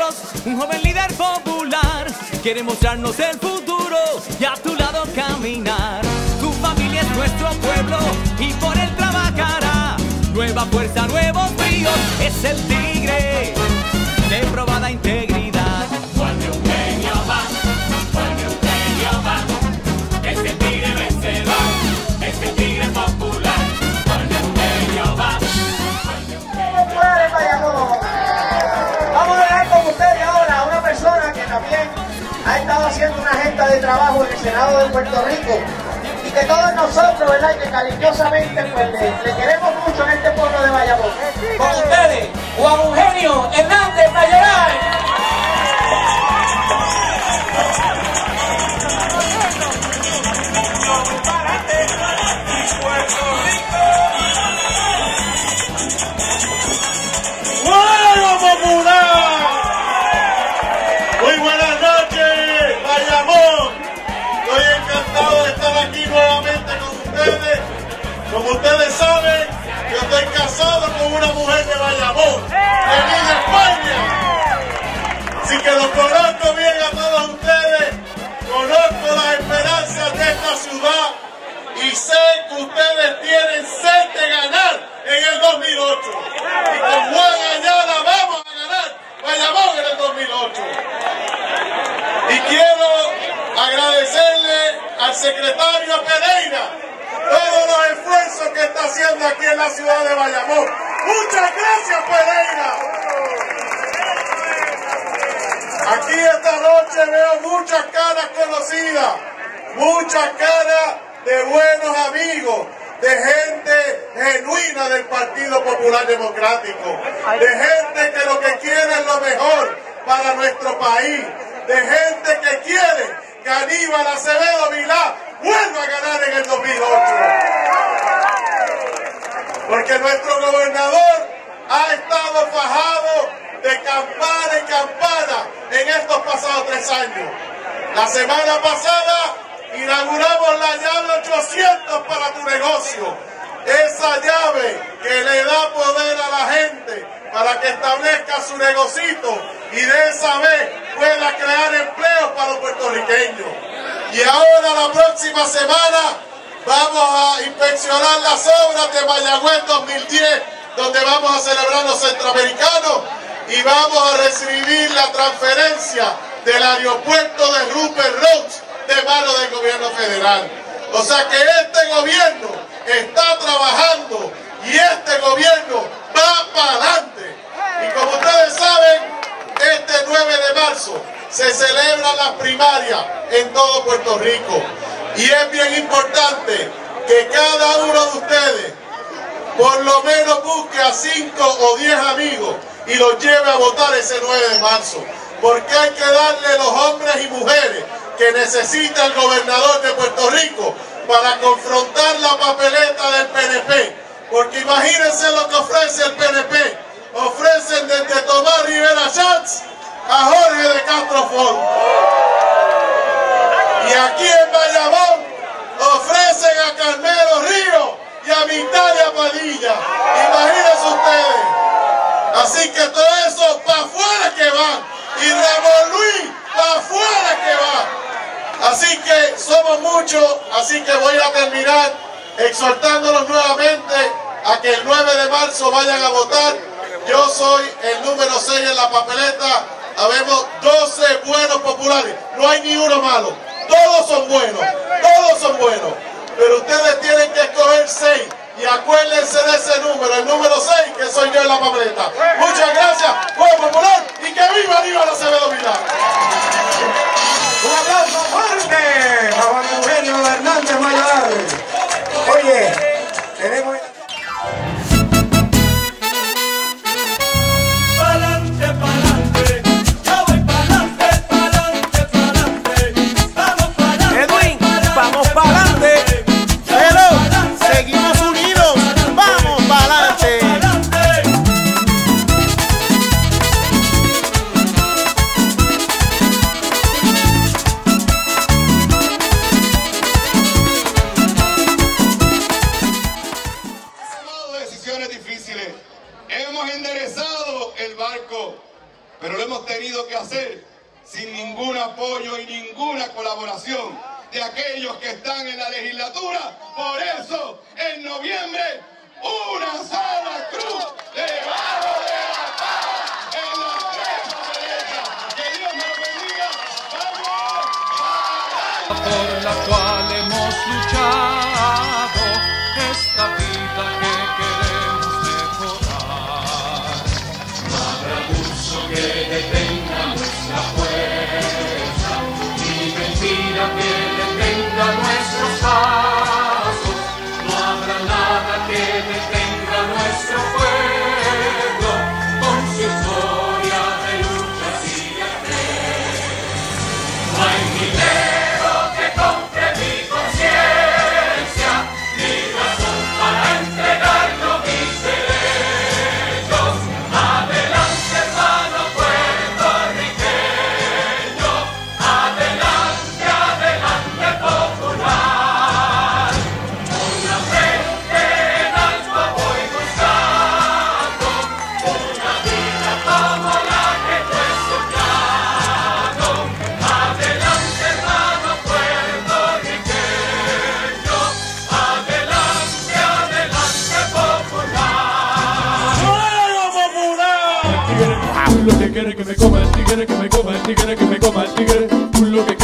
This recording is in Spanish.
nosotros, un joven líder popular, quiere mostrarnos el futuro y a tu lado caminar. Tu familia es nuestro pueblo y por él trabajará. Nueva fuerza, nuevos bríos, es el tigre de probada integridad. Juan Eugenio va, Juan Eugenio va, es el tigre vencedor, es el tigre popular. Juan Eugenio va, Juan Eugenio va. Vamos a dejar con ustedes ahora a una persona que también ha estado haciendo una agenda de trabajo en el Senado de Puerto Rico y que todos nosotros, ¿verdad?, que cariñosamente pues, le queremos mucho en este pueblo de Bayamón. Con ustedes, Juan Eugenio Hernández Mayoral. ¡Fuego popular! Muy buenas noches, Bayamón. Estoy encantado de estar aquí nuevamente con ustedes. Como ustedes saben, yo estoy casado con una mujer de Bayamón, de Villa España. Así que los conozco bien a todos ustedes, conozco las esperanzas de esta ciudad y sé que ustedes tienen sed de ganar en el 2008. Y con Juan Ayala vamos a ganar Bayamón en el 2008. Y quiero agradecerle al secretario Pereira todos los esfuerzos que está haciendo aquí en la ciudad de Bayamón. Muchas gracias, Pereira. Aquí esta noche veo muchas caras conocidas, muchas caras de buenos amigos, de gente genuina del Partido Popular Democrático, de gente que lo que quiere es lo mejor para nuestro país, de gente que quiere que Aníbal Acevedo Vilá vuelva a ganar en el 2008. Porque nuestro gobernador ha estado fajado de campana en campana en estos pasados 3 años. La semana pasada inauguramos la llave 800 para tu negocio. Esa llave que le da poder a la gente para que establezca su negocito y de esa vez pueda crear empleos para los puertorriqueños. Y ahora la próxima semana vamos a inspeccionar las obras de Mayagüez 2010, donde vamos a celebrar los centroamericanos y vamos a recibir la transferencia del aeropuerto de Rupert Roads de manos del gobierno federal. O sea que este gobierno está trabajando y este gobierno va para adelante. Y como ustedes saben, este 9 de marzo se celebran las primarias en todo Puerto Rico. Y es bien importante que cada uno de ustedes por lo menos busque a 5 o 10 amigos y los lleve a votar ese 9 de marzo. Porque hay que darle los hombres y mujeres que necesita el gobernador de Puerto Rico para confrontar la papeleta del PNP. Porque imagínense lo que ofrece el PNP. Ofrecen desde Tomás Rivera Schatz a Jorge de Castro Font. Y aquí en Bayamón ofrecen a Carmelo Ríos y a Vitalia Padilla. Imagínense ustedes. Así que todo eso para afuera que van. Y Ramón Luis para afuera que va. Así que somos muchos, así que voy a terminar exhortándolos nuevamente a que el 9 de marzo vayan a votar. Yo soy el número 6 en la papeleta. Habemos 12 buenos populares, no hay ni uno malo. Todos son buenos, todos son buenos. Pero ustedes tienen que escoger 6 y acuérdense de ese número, el número 6, que soy yo en la papeleta. Muchas gracias, Pueblo Popular, y que viva Aníbal Acevedo Vilá. Un aplauso fuerte a Juan Eugenio Hernández Mayoral. Oye, tenemos... Hemos enderezado el barco pero lo hemos tenido que hacer sin ningún apoyo y ninguna colaboración de aquellos que están en la legislatura. Por eso, en noviembre, una sola cruz debajo de la pava en la extrema derecha. Que Dios me lo bendiga. ¡Vamos! Por la cual hemos luchado, esta vida que queremos mejorar. No habrá curso que detenga nuestra fuerza, ni mentira que detenga nuestros pasos. No habrá nada que detenga nuestro pueblo con su historia de luchas y de fe. No hay dinero que compre mi conciencia, ni razón para entregarlo mis derechos. Adelante, hermano puertorriqueño, adelante, adelante, popular. Con la frente en alto voy buscando una vida como la que tú has soñado. Adelante, hermano puertorriqueño, adelante, adelante, popular. Lo que quiere que me coma el tigre, que me coma el tigre, que me coma el tigre. Lo que